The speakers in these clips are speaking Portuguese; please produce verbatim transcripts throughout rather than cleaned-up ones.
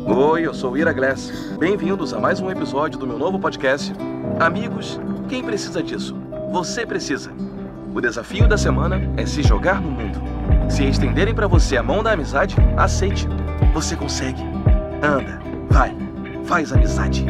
Oi, eu sou o Ira Glass. Bem-vindos a mais um episódio do meu novo podcast. Amigos, quem precisa disso? Você precisa. O desafio da semana é se jogar no mundo. Se estenderem pra você a mão da amizade, aceite. Você consegue. Anda, vai, faz amizade.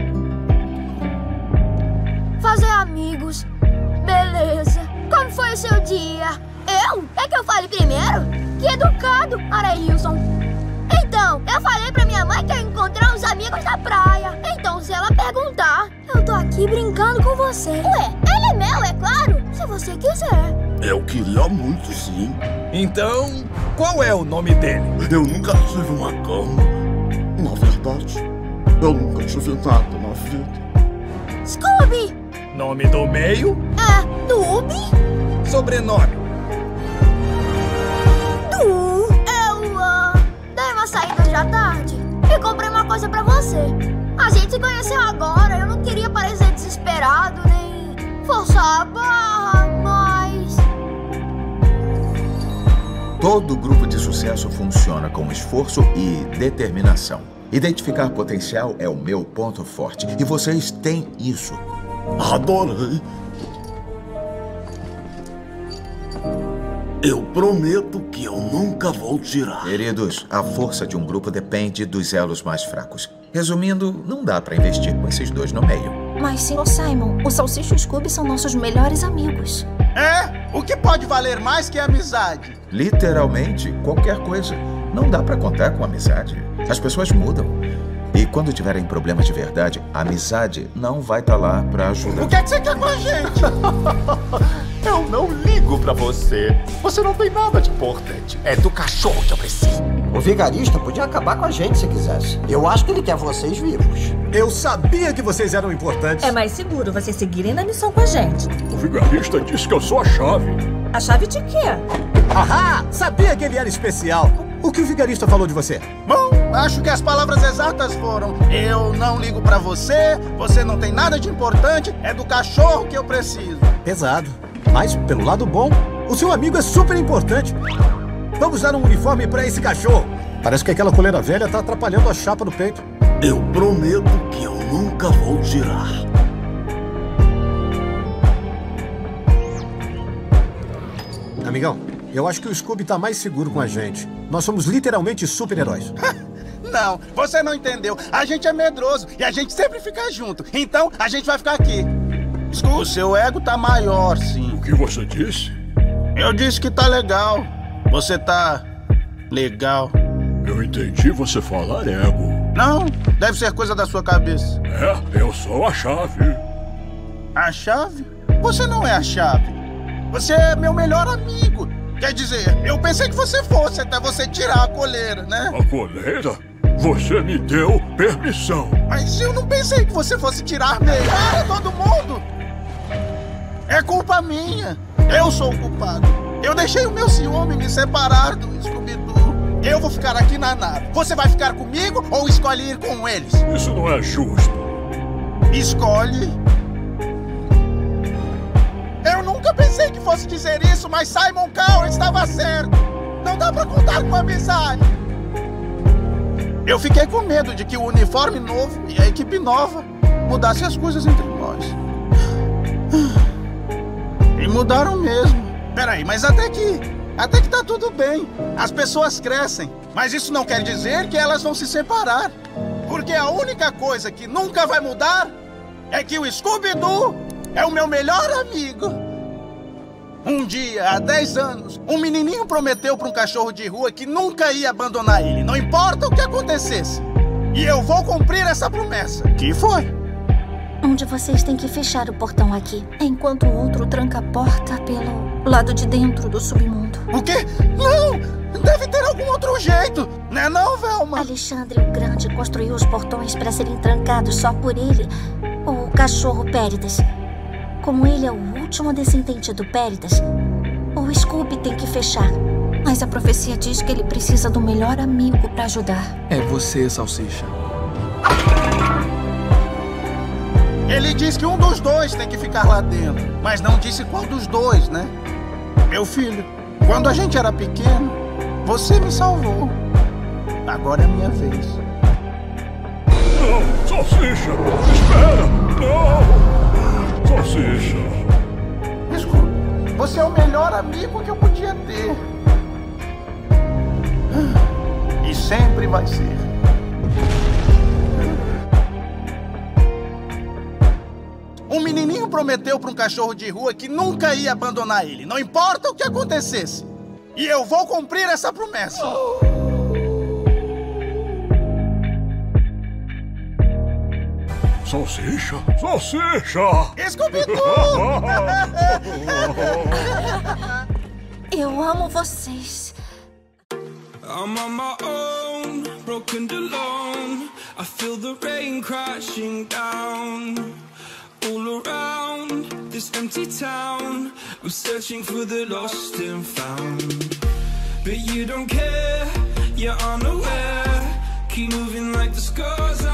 Fazer amigos. Beleza. Como foi o seu dia? Eu? É que eu falei primeiro? Que educado, Arailson. Então, eu falei pra minha mãe que eu encontrei uns amigos na praia. Então, se ela perguntar, eu tô aqui brincando com você. Ué, ele é meu, é claro, se você quiser. Eu queria muito, sim. Então, qual é o nome dele? Eu nunca tive uma cama. Na verdade, eu nunca tive nada na vida. Scooby! Nome do meio? É, Dooby? Sobrenome? Du. Eu, uh, dei uma saída já tarde e comprei uma coisa pra você. A gente se conheceu agora, eu não queria parecer desesperado nem forçar a barra, mas... Todo grupo de sucesso funciona com esforço e determinação. Identificar potencial é o meu ponto forte. E vocês têm isso. Adorei. Eu prometo que eu nunca vou tirar. Queridos, a força de um grupo depende dos elos mais fracos. Resumindo, não dá pra investir com esses dois no meio. Mas, senhor Simon, o Salsicha e o Scooby são nossos melhores amigos. É? O que pode valer mais que a amizade? Literalmente, qualquer coisa. Não dá pra contar com amizade. As pessoas mudam. E quando tiverem problemas de verdade, a amizade não vai estar lá pra ajudar. O que é que você quer com a gente? Eu não ligo pra você. Você não tem nada de importante. É do cachorro que eu preciso. O vigarista podia acabar com a gente se quisesse. Eu acho que ele quer vocês vivos. Eu sabia que vocês eram importantes. É mais seguro vocês seguirem na missão com a gente. O vigarista disse que eu sou a chave. A chave de quê? Ahá! Sabia que ele era especial. O que o vigarista falou de você? Bom, acho que as palavras exatas foram: eu não ligo pra você, você não tem nada de importante, é do cachorro que eu preciso. Pesado. Mas, pelo lado bom, o seu amigo é super importante. Vamos dar um uniforme pra esse cachorro. Parece que aquela coleira velha tá atrapalhando a chapa do peito. Eu prometo que eu nunca vou tirar. Amigão, eu acho que o Scooby tá mais seguro com a gente. Nós somos literalmente super-heróis. Não, você não entendeu. A gente é medroso e a gente sempre fica junto. Então, a gente vai ficar aqui. Scooby, o seu ego tá maior, sim. O que você disse? Eu disse que tá legal. Você tá... legal. Eu entendi você falar ego. Não, deve ser coisa da sua cabeça. É, eu sou a chave. A chave? Você não é a chave. Você é meu melhor amigo. Quer dizer, eu pensei que você fosse até você tirar a coleira, né? A coleira? Você me deu permissão. Mas eu não pensei que você fosse tirar mesmo. Para, todo mundo! É culpa minha. Eu sou o culpado. Eu deixei o meu ciúme me separar do Scooby-Doo. Eu vou ficar aqui na nave. Você vai ficar comigo ou escolhe ir com eles? Isso não é justo. Escolhe. Eu nunca pensei que fosse dizer isso, mas Simon Cowell estava certo. Não dá pra contar com amizade. Eu fiquei com medo de que o uniforme novo e a equipe nova mudassem as coisas entre nós. E mudaram mesmo. Peraí, mas até que... até que tá tudo bem. As pessoas crescem. Mas isso não quer dizer que elas vão se separar. Porque a única coisa que nunca vai mudar é que o Scooby-Doo é o meu melhor amigo. Um dia, há dez anos, um menininho prometeu para um cachorro de rua que nunca ia abandonar ele, não importa o que acontecesse. E eu vou cumprir essa promessa. Que foi? Um de vocês tem que fechar o portão aqui, enquanto o outro tranca a porta pelo lado de dentro do submundo. O quê? Não! Deve ter algum outro jeito, né não, Velma? Alexandre o Grande construiu os portões para serem trancados só por ele, o cachorro Péridas. Como ele é o último descendente do Péridas, o Scooby tem que fechar. Mas a profecia diz que ele precisa do melhor amigo para ajudar. É você, Salsicha. Ele diz que um dos dois tem que ficar lá dentro, mas não disse qual dos dois, né? Meu filho, quando a gente era pequeno, você me salvou. Agora é a minha vez. Salsicha, espera! Não! Salsicha. Escuta, você é o melhor amigo que eu podia ter. E sempre vai ser. Um menininho prometeu para um cachorro de rua que nunca ia abandonar ele, não importa o que acontecesse. E eu vou cumprir essa promessa. Salsicha, salsicha! Scooby-Doo! Eu amo vocês. I'm on my own, broken and alone. I feel the rain crashing down. All around this empty town, I'm searching for the lost and found. But you don't care, you're unaware. Keep moving like the scars